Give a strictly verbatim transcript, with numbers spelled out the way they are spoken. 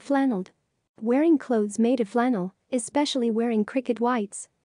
Flannelled. Wearing clothes made of flannel, especially wearing cricket whites.